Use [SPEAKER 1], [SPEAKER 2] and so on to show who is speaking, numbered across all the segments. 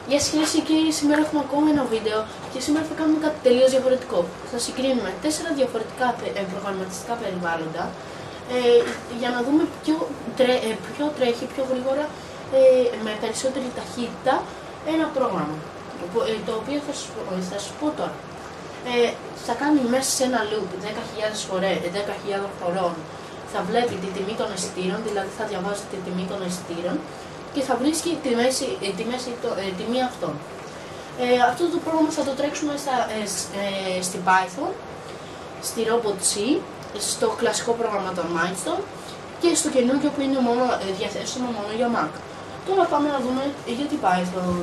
[SPEAKER 1] Γεια σας κυρίες και κύριοι, σήμερα έχουμε ακόμα ένα βίντεο και σήμερα θα κάνουμε κάτι τελείως διαφορετικό. Θα συγκρίνουμε 4 διαφορετικά προγραμματιστικά περιβάλλοντα για να δούμε ποιο τρέχει πιο γρήγορα με περισσότερη ταχύτητα ένα πρόγραμμα, το οποίο θα σας πω τώρα. Θα κάνει μέσα σε ένα loop 10.000 φορών, θα βλέπει τη τιμή των εισιτήρων, δηλαδή θα διαβάζει τη τιμή των εισιτήρων και θα βρίσκει τη τιμή αυτών. Αυτό το πρόγραμμα θα το τρέξουμε στη Python, στη RobotC, στο κλασικό πρόγραμμα των Mindstorm και στο καινούργιο που είναι διαθέσιμο μόνο για Mac. Τώρα πάμε να δούμε για την Python.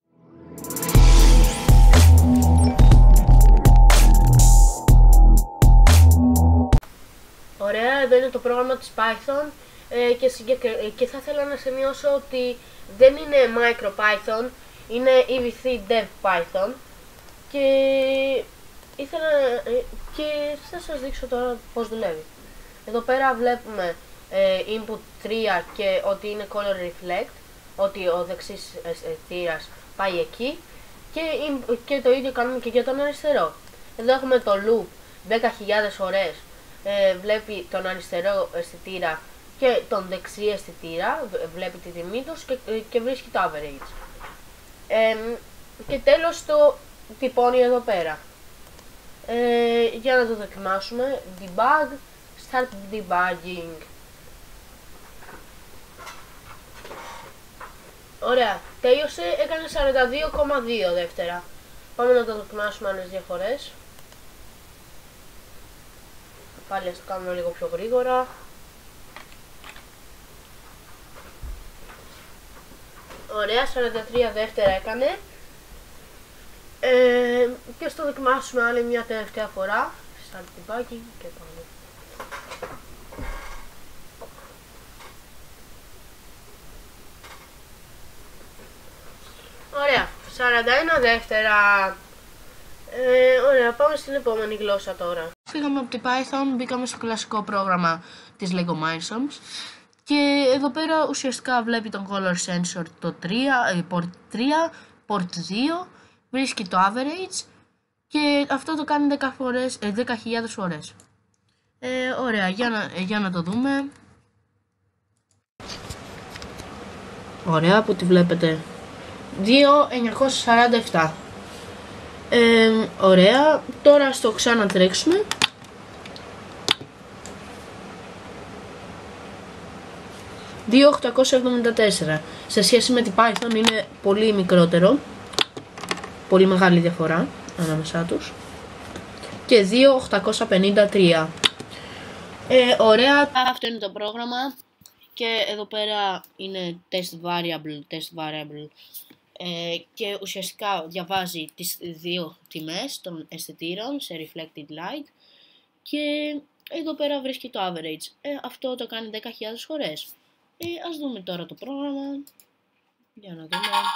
[SPEAKER 1] Ωραία, εδώ είναι το πρόγραμμα της Python και θα ήθελα να σημειώσω ότι δεν είναι MicroPython, είναι Ev3dev Python και θα σας δείξω τώρα πώς δουλεύει. Εδώ πέρα βλέπουμε input 3 και ότι είναι color reflect, ότι ο δεξής αισθητήρας πάει εκεί και το ίδιο κάνουμε και για τον αριστερό. Εδώ έχουμε το loop 10.000 φορές, βλέπει τον αριστερό αισθητήρα και τον δεξί αισθητήρα, βλέπει τη τιμή τους και βρίσκει το average. Και τέλος το τυπώνει εδώ πέρα. Για να το δοκιμάσουμε, debug, start debugging. Ωραία, τέλειωσε, έκανε 42,2 δεύτερα. Πάμε να το δοκιμάσουμε άλλες δύο φορές. Πάλι ας το κάνουμε λίγο πιο γρήγορα. Ωραία, 43 δεύτερα έκανε. Και ας το δοκιμάσουμε άλλη μια τελευταία φορά. Start debugging και πάμε. Ωραία, 41 δεύτερα. Ωραία, πάμε στην επόμενη γλώσσα τώρα. Φύγαμε από την Python, μπήκαμε στο κλασικό πρόγραμμα της Lego Mindstorms και εδώ πέρα ουσιαστικά βλέπει τον color sensor το 3, port 3, port 2, βρίσκει το average και αυτό το κάνει 10.000 φορές. Ωραία, για να το δούμε. Ωραία, από ό,τι βλέπετε 2.947. Ωραία, τώρα στο ξανατρέξουμε. $2.874. Σε σχέση με την Python είναι πολύ μικρότερο, πολύ μεγάλη διαφορά ανάμεσά τους. Και 2.853. Ωραία, αυτό είναι το πρόγραμμα και εδώ πέρα είναι test variable και ουσιαστικά διαβάζει τις δύο τιμές των αισθητήρων σε reflected light και εδώ πέρα βρίσκει το average. Αυτό το κάνει 10.000 φορές. Ας δούμε τώρα το πρόγραμμα. Για να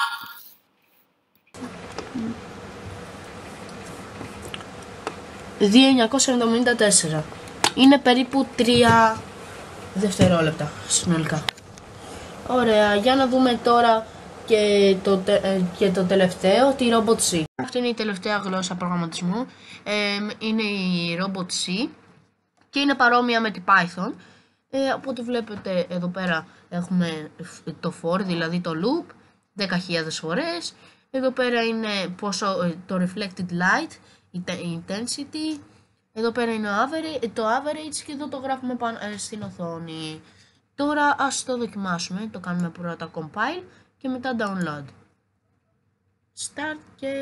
[SPEAKER 1] δούμε. 2.974. Είναι περίπου 3 δευτερόλεπτα συνολικά. Ωραία, για να δούμε τώρα και το τελευταίο, τη RobotC. Αυτή είναι η τελευταία γλώσσα προγραμματισμού. Είναι η RobotC και είναι παρόμοια με την Python. Από ό,τι βλέπετε εδώ πέρα έχουμε το for, δηλαδή το loop 10.000 φορές. Εδώ πέρα είναι το reflected light, η intensity. Εδώ πέρα είναι το average και εδώ το γράφουμε στην οθόνη. Τώρα ας το δοκιμάσουμε, το κάνουμε πρώτα compile και μετά download. Start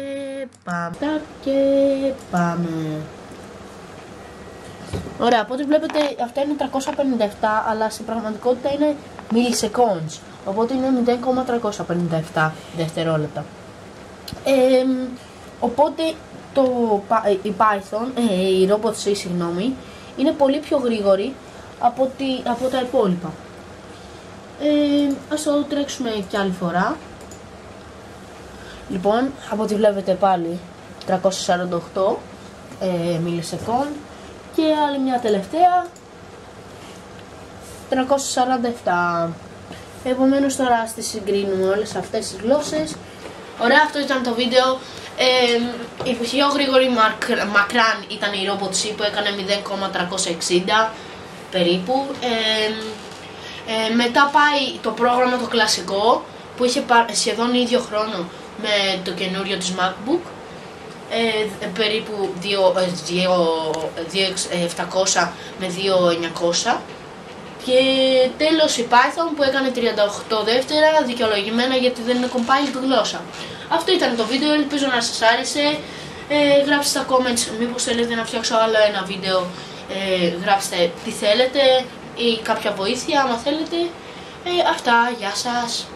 [SPEAKER 1] και πάμε. Ωραία, από ό,τι βλέπετε αυτά είναι 357, αλλά στην πραγματικότητα είναι milliseconds, οπότε είναι 0,357 δευτερόλεπτα. Οπότε η Python, η RobotC συγγνώμη, είναι πολύ πιο γρήγορη από τα υπόλοιπα. Ας το τρέξουμε κι άλλη φορά. Λοιπόν, από ό,τι βλέπετε πάλι 348 millisecond και άλλη μια τελευταία 347. Επομένως τώρα ας τις συγκρίνουμε όλες αυτές τις γλώσσες Ωραία, αυτό ήταν το βίντεο. Η πιο γρήγορη μακράν ήταν η RobotC που έκανε 0,360 περίπου. Μετά πάει το πρόγραμμα το κλασικό που είχε σχεδόν ίδιο χρόνο με το καινούριο της MacBook, περίπου 2.700 με 2.900. Και τέλος η Python που έκανε 38 δεύτερα, δικαιολογημένα γιατί δεν είναι compiled γλώσσα. Αυτό ήταν το βίντεο, ελπίζω να σας άρεσε. Γράψτε στα comments μήπως θέλετε να φτιάξω άλλο ένα βίντεο, γράψτε τι θέλετε ή κάποια βοήθεια άμα θέλετε. Αυτά, γεια σας.